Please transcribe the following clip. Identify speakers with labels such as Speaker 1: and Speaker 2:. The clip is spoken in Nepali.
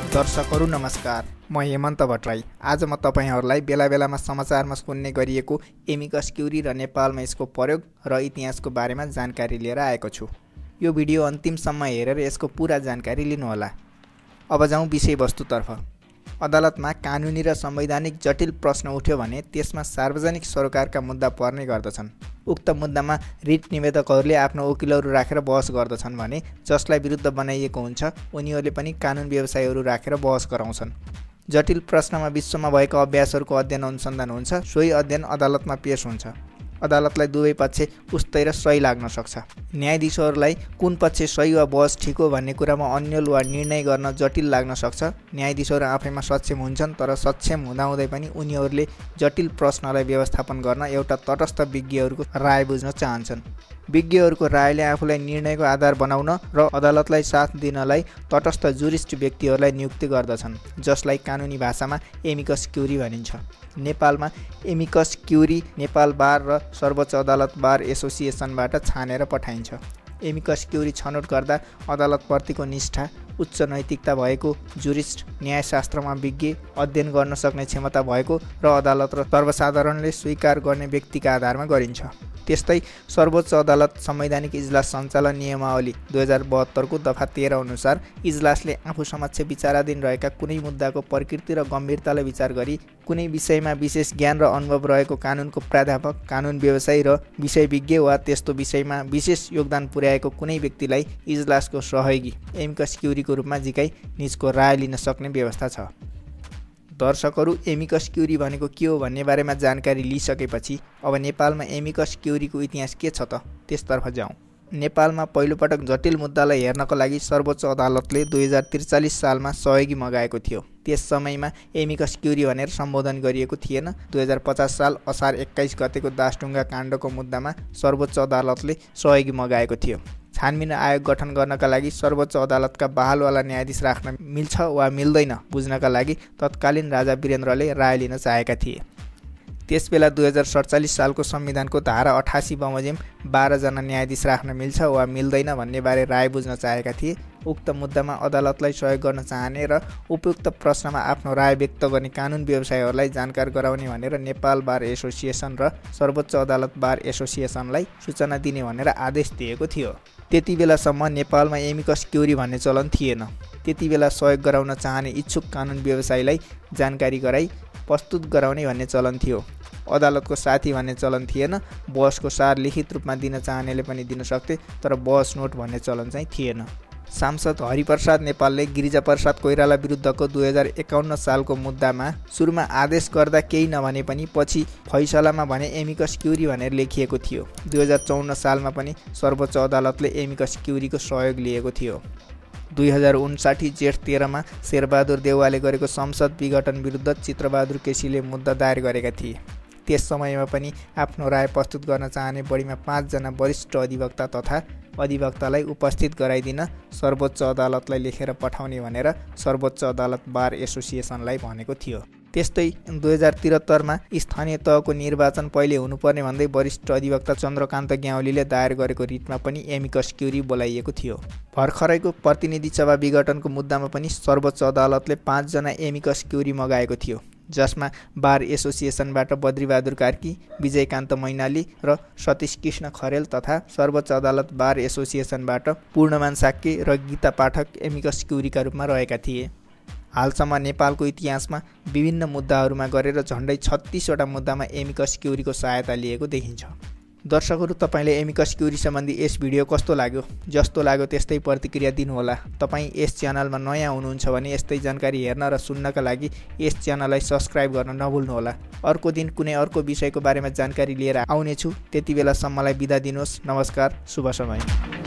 Speaker 1: दर्शकहरू नमस्कार, म हेमन्त भट्टराई। आज म तपाईहरुलाई बेला बेलामा समाचारमा सुन्ने गरिएको एमिकस क्युरी र नेपालमा यसको प्रयोग र इतिहासको बारेमा जानकारी लिएर आएको छु। यो भिडियो अन्तिमसम्म हेरेर यसको पूरा जानकारी लिनुहोला। अब जाउँ विषयवस्तुतर्फ। अदालतमा कानुनी र संवैधानिक जटिल प्रश्न उठ्यो भने त्यसमा सार्वजनिक सरोकारका मुद्दा पर्ने गर्दछन्। उक्त मुद्दामा रिट निवेदकहरूले आफ्नो वकिलहरू राखेर बहस गर्दछन् भने जसलाई विरुद्ध बनाइएको हुन्छ उनीहरूले पनि कानुन व्यवसायीहरू राखेर बहस गराउँछन्। जटिल प्रश्नमा विश्वमा भएका अभ्यासहरूको अध्ययन अनुसन्धान हुन्छ। सोही अध्ययन अदालतमा पेश हुन्छ। अदालतलाई दुवै पक्ष उस्तै र सही लाग्न सक्छ। न्यायाधीशहरूलाई कुन पक्ष सही वा बहस ठिक हो भन्ने कुरामा अन्यल वा निर्णय गर्न जटिल लाग्न सक्छ। न्यायाधीशहरू आफैमा सक्षम हुन्छन्, तर सक्षम हुँदाहुँदै पनि उनीहरूले जटिल प्रश्नलाई व्यवस्थापन गर्न एउटा तटस्थ विज्ञहरूको राय बुझ्न चाहन्छन्। विज्ञहरूको रायले आफूलाई निर्णयको आधार बनाउन र अदालतलाई साथ दिनलाई तटस्थ जुरिस्ट व्यक्तिहरूलाई नियुक्ति गर्दछन्, जसलाई कानुनी भाषामा एमिकस क्युरी भनिन्छ। नेपालमा एमिकस क्युरी नेपाल बार र सर्वोच्च अदालत बार एसोसिएसनबाट छानेर पठाइन्छ। एमिकस क्युरी छनौट गर्दा अदालतप्रतिको निष्ठा, उच्च नैतिकता भएको, जुरिस्ट, न्यायशास्त्रमा विज्ञ, अध्ययन गर्न सक्ने क्षमता भएको र अदालत र सर्वसाधारणले स्वीकार गर्ने व्यक्तिका आधारमा गरिन्छ। त्यस्तै सर्वोच्च अदालत संवैधानिक इजलास सञ्चालन नियमावली 2072 को दफा 13 अनुसार इजलासले आफू समक्ष विचाराधीन रहेका कुनै मुद्दाको प्रकृति र गम्भीरतालाई विचार गरी कुनै विषयमा विशेष ज्ञान र अनुभव रहेको कानुनको प्राध्यापक, कानुन व्यवसायी र विषय विज्ञ वा त्यस्तो विषयमा विशेष योगदान पुर्याएको कुनै व्यक्तिलाई इजलासको सहयोगी एमिकस क्युरीको रूपमा झिकाई निजको राय लिन सक्ने व्यवस्था छ। दर्शकहरू, एमिकस क्युरी भनेको के हो भन्ने बारेमा जानकारी लिइसकेपछि अब नेपालमा एमिकस क्युरीको इतिहास के छ त त्यसतर्फ जाउँ। नेपालमा पहिलोपटक जटिल मुद्दालाई हेर्नको लागि सर्वोच्च अदालतले 2043 सालमा सहयोगी मगाएको थियो। त्यस समयमा एमिकस क्युरी भनेर सम्बोधन गरिएको थिएन। 2050 साल असार 21 गतेको दासढुङ्गा काण्डको मुद्दामा सर्वोच्च अदालतले सहयोगी मगाएको थियो। छानबिन आयोग गठन गर्नका लागि सर्वोच्च अदालतका बहालवाला न्यायाधीश राख्न मिल्छ वा मिल्दैन बुझ्नका लागि तत्कालीन राजा वीरेन्द्रले राय लिन चाहेका थिए। त्यसबेला 2047 सालको संविधानको धारा 88 बमोजिम 12 जना न्यायाधीश राख्न मिल्छ वा मिल्दैन भन्ने बारे राय बुझ्न चाहेका थिए। उक्त मुद्दामा अदालतलाई सहयोग गर्न चाहने र उपयुक्त प्रश्नमा आफ्नो राय व्यक्त गर्ने कानुन व्यवसायीहरूलाई जानकार गराउने भनेर नेपाल बार एसोसिएसन र सर्वोच्च अदालत बार एसोसिएसनलाई सूचना दिने भनेर आदेश दिएको थियो। त्यति बेलासम्म नेपालमा एमिकस क्युरी भन्ने चलन थिएन। त्यति बेला सहयोग गराउन चाहने इच्छुक कानुन व्यवसायीलाई जानकारी गराई प्रस्तुत गराउने भन्ने चलन थियो। अदालतको साथी भन्ने चलन थिएन। बहसको सार लिखित रूपमा दिन चाहनेले पनि दिन सक्थे, तर बहस नोट भन्ने चलन चाहिँ थिएन। सांसद हरिप्रसाद नेपालले गिरिजाप्रसाद कोइराला विरुद्धको 2051 सालको मुद्दामा सुरुमा आदेश गर्दा केही नभने पनि पछि फैसलामा भने एमिकस क्युरी भनेर लेखिएको थियो। 2054 सालमा पनि सर्वोच्च अदालतले एमिकस क्युरीको सहयोग लिएको थियो। 2059 जेठ 13 मा शेरबहादुर देउवाले गरेको संसद विघटन विरुद्ध चित्रबहादुर केसीले मुद्दा दायर गरेका थिए। त्यस समयमा पनि आफ्नो राय प्रस्तुत गर्न चाहने बढीमा 5 जना वरिष्ठ अधिवक्ता तथा अधिवक्तालाई उपस्थित गराइदिन सर्वोच्च अदालतलाई लेखेर पठाउने भनेर सर्वोच्च अदालत बार एसोसिएसनलाई भनेको थियो। त्यस्तै 2073 मा स्थानीय तहको निर्वाचन पहिले हुनुपर्ने भन्दै वरिष्ठ अधिवक्ता चन्द्रकान्त ग्याउलीले दायर गरेको रिटमा पनि एमिकस क्युरी बोलाइएको थियो। भर्खरैको प्रतिनिधि सभा विघटनको मुद्दामा पनि सर्वोच्च अदालतले 5 जना एमिकस क्युरी मगाएको थियो, जसमा बार एसोसिएसनबाट बद्रीबहादुर कार्की, विजयकान्त मैनाली र सतीश कृष्ण खरेल तथा सर्वोच्च अदालत बार एसोसिएसनबाट पूर्णमान साक्य र गीता पाठक एमिकस क्युरीका रूपमा रहेका थिए। हालसम्म नेपालको इतिहासमा विभिन्न मुद्दाहरूमा गरेर झन्डै 36 वटा मुद्दामा एमिकस क्युरीको सहायता लिएको देखिन्छ। दर्शकहरू, तपाईले एमिकस क्युरी सम्बन्धी यस भिडियो कस्तो लाग्यो? जस्तो लाग्यो त्यस्तै प्रतिक्रिया दिनुहोला। तपाईँ यस च्यानलमा नयाँ हुनुहुन्छ भने यस्तै जानकारी हेर्न र सुन्नका लागि यस च्यानललाई सब्स्क्राइब गर्न नभुल्नुहोला। अर्को दिन कुनै अर्को विषयको बारेमा जानकारी लिएर आउनेछु। त्यति बेलासम्मलाई बिदा दिनुहोस्। नमस्कार, शुभ समय।